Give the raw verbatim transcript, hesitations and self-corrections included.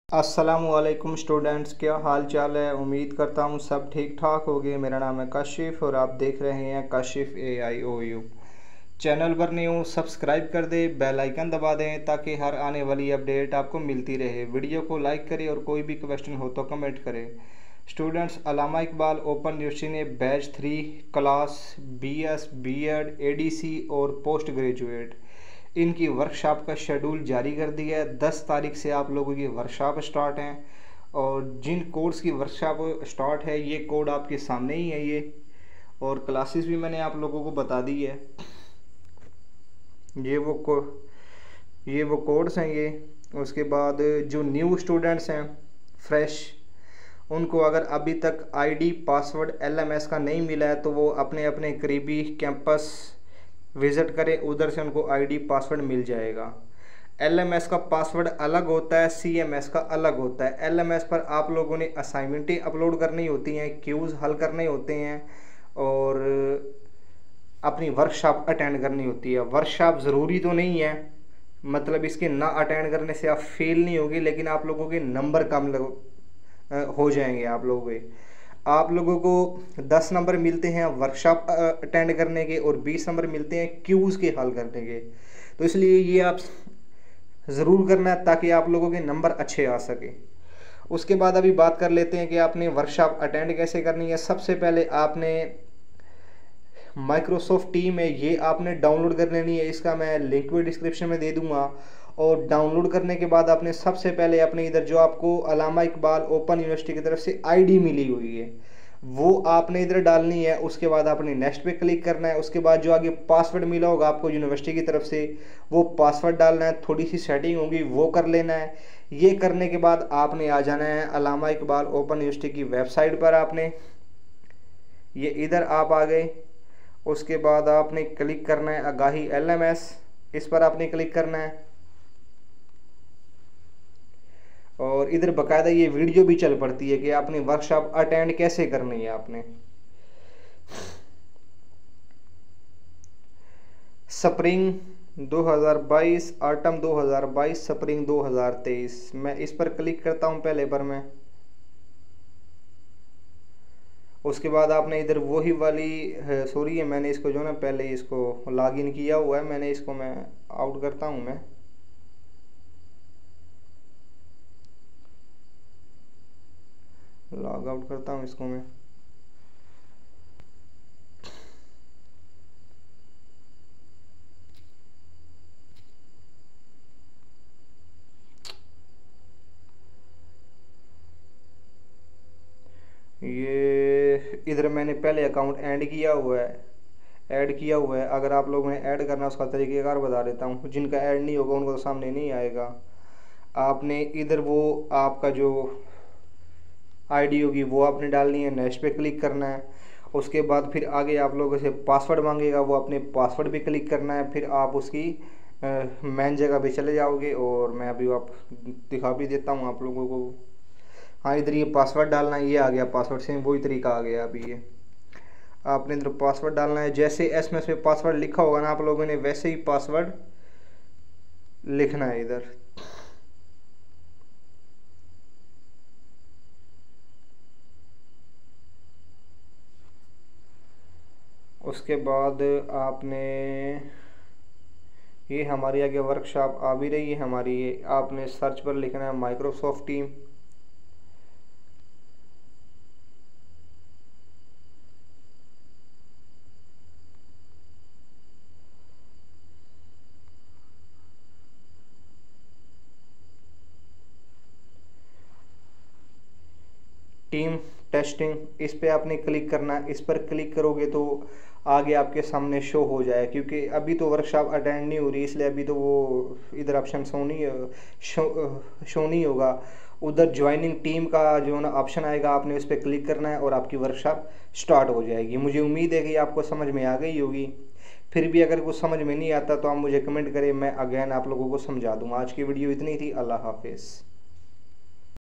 अस्सलामुअलैकुम स्टूडेंट्स, क्या हाल चाल है। उम्मीद करता हूँ सब ठीक ठाक होंगे। मेरा नाम है काशिफ और आप देख रहे हैं Kashif A I O U. Channel पर न्यू सब्सक्राइब कर दें, बेल आइकन दबा दें ताकि हर आने वाली अपडेट आपको मिलती रहे। वीडियो को लाइक करें और कोई भी क्वेश्चन हो तो कमेंट करें। Students, Allama Iqbal open university ने batch three class B S B Ed A D C और पोस्ट ग्रेजुएट इनकी वर्कशॉप का शेड्यूल जारी कर दिया है। दस तारीख से आप लोगों की वर्कशॉप स्टार्ट हैं और जिन कोर्स की वर्कशॉप स्टार्ट है ये कोड आपके सामने ही है ये, और क्लासेस भी मैंने आप लोगों को बता दी है। ये वो को ये वो कोड्स हैं ये। उसके बाद जो न्यू स्टूडेंट्स हैं फ्रेश, उनको अगर अभी तक ID password L M S का नहीं मिला है तो वो अपने अपने करीबी कैंपस विज़िट करें, उधर से उनको आईडी पासवर्ड मिल जाएगा। एल एम एस का पासवर्ड अलग होता है, सी एम एस का अलग होता है। एल एम एस पर आप लोगों ने असाइनमेंटें अपलोड करनी होती हैं, क्यूज़ हल करने होते हैं और अपनी वर्कशॉप अटेंड करनी होती है। वर्कशॉप ज़रूरी तो नहीं है, मतलब इसके ना अटेंड करने से आप फेल नहीं होगी, लेकिन आप लोगों के नंबर कम हो जाएंगे। आप लोगों के आप लोगों को दस नंबर मिलते हैं वर्कशॉप अटेंड करने के और बीस नंबर मिलते हैं क्यूज़ के हल करने के। तो इसलिए ये आप ज़रूर करना है ताकि आप लोगों के नंबर अच्छे आ सके। उसके बाद अभी बात कर लेते हैं कि आपने वर्कशॉप अटेंड कैसे करनी है। सबसे पहले आपने माइक्रोसॉफ्ट टीम है, ये आपने डाउनलोड कर लेनी है। इसका मैं लिंक भी डिस्क्रिप्शन में दे दूँगा। और डाउनलोड करने के बाद आपने सबसे पहले अपने इधर जो आपको अल्लामा इकबाल ओपन यूनिवर्सिटी की तरफ से आईडी मिली हुई है वो आपने इधर डालनी है। उसके बाद आपने नेक्स्ट पे क्लिक करना है। उसके बाद जो आगे पासवर्ड मिला होगा आपको यूनिवर्सिटी की तरफ से वो पासवर्ड डालना है। थोड़ी सी सेटिंग होगी वो कर लेना है। ये करने के बाद आपने आ जाना है अल्लामा इकबाल ओपन यूनिवर्सिटी की वेबसाइट पर। आपने ये इधर आप आ गए। उसके बाद आपने क्लिक करना है आगाही एल एम एस, इस पर आपने क्लिक करना है और इधर बकायदा ये वीडियो भी चल पड़ती है कि आपने वर्कशॉप अटेंड कैसे करनी है। आपने स्प्रिंग दो हज़ार बाईस, ऑटम दो हज़ार बाईस, स्प्रिंग दो हज़ार तेईस, मैं इस पर क्लिक करता हूं पहले पर मैं। उसके बाद आपने इधर वही वाली सॉरी है, मैंने इसको जो ना पहले इसको लॉगिन किया हुआ है, मैंने इसको मैं आउट करता हूं, मैं लॉग आउट करता हूँ इसको मैं। ये इधर मैंने पहले अकाउंट ऐड किया हुआ है ऐड किया हुआ है अगर आप लोगों ने ऐड करना है उसका तरीक़ेकार बता देता हूँ। जिनका ऐड नहीं होगा उनको तो सामने नहीं आएगा। आपने इधर वो आपका जो आईडी होगी वो आपने डालनी है, नेक्स्ट पे क्लिक करना है। उसके बाद फिर आगे आप लोगों से पासवर्ड मांगेगा, वो अपने पासवर्ड पे क्लिक करना है। फिर आप उसकी मेन जगह पे चले जाओगे और मैं अभी आप दिखा भी देता हूँ आप लोगों को। हाँ, इधर ये पासवर्ड डालना है, ये आ गया पासवर्ड, से वही तरीका आ गया। अभी ये आपने इधर पासवर्ड डालना है। जैसे एस एम एस पे पासवर्ड लिखा होगा ना आप लोगों ने, वैसे ही पासवर्ड लिखना है इधर। उसके बाद आपने ये हमारी आगे वर्कशॉप आ भी रही है हमारी, ये आपने सर्च पर लिखना है माइक्रोसॉफ्ट टीम। टीम टेस्टिंग, इस पे आपने क्लिक करना है। इस पर क्लिक करोगे तो आगे आपके सामने शो हो जाए, क्योंकि अभी तो वर्कशॉप अटेंड नहीं हो रही इसलिए अभी तो वो इधर ऑप्शन शो नहीं शो, शो नहीं होगा। उधर ज्वाइनिंग टीम का जो ना ऑप्शन आएगा, आपने उस पर क्लिक करना है और आपकी वर्कशॉप स्टार्ट हो जाएगी। मुझे उम्मीद है कि आपको समझ में आ गई होगी। फिर भी अगर कुछ समझ में नहीं आता तो आप मुझे कमेंट करें, मैं अगेन आप लोगों को समझा दूँगा। आज की वीडियो इतनी थी। अल्लाह हाफिज़।